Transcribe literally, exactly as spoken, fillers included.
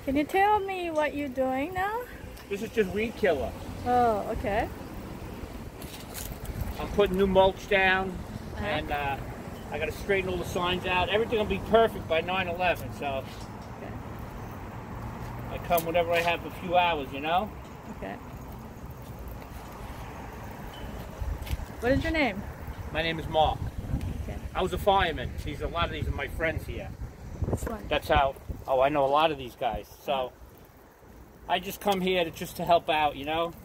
Can you tell me what you're doing now? This is just weed killer. Oh, okay. I'm putting new mulch down, Uh-huh. and uh, I got to straighten all the signs out. Everything will be perfect by nine eleven, so Okay. I come whenever I have a few hours, you know? Okay. What is your name? My name is Mark. Okay. I was a fireman. These a lot of these are my friends here. This one. That's how. Oh, I know a lot of these guys. So I just come here to just to help out, you know.